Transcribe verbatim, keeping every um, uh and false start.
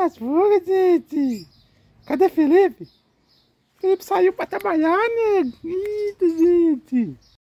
as fugas, gente. Cadê Felipe? Felipe saiu pra trabalhar, nego. Eita, gente.